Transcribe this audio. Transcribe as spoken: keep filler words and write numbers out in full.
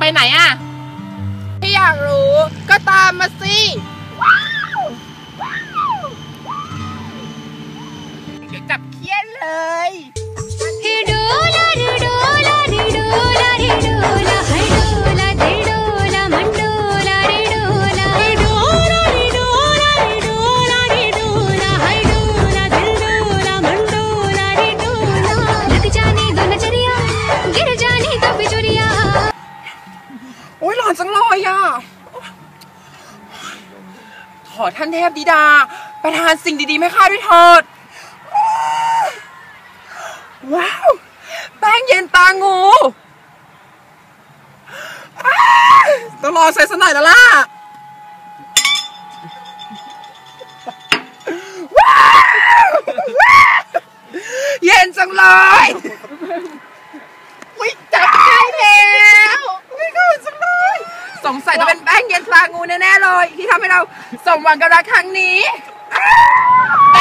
ไหนอะพี่อยากรู้ก็ตามมาสิเดี๋ยวจับเคี้ยนเลยโอ้ยหล่อนจังเลยอ่ะขอท่านเทพธิดาประทานสิ่งดีๆให้ข้าด้วยเถิดว้าวแป้งเย็นตางูต้องรอใส่สักหน่อยแล้วล่ะว้าวเย็นจังเลยวิจับได้แล้ววิก็เย็นจังเลยสงสัยจะเป็นแป้งเย็นตางูแน่ๆเลยที่ทำให้เราสมหวังกับรักครั้งนี้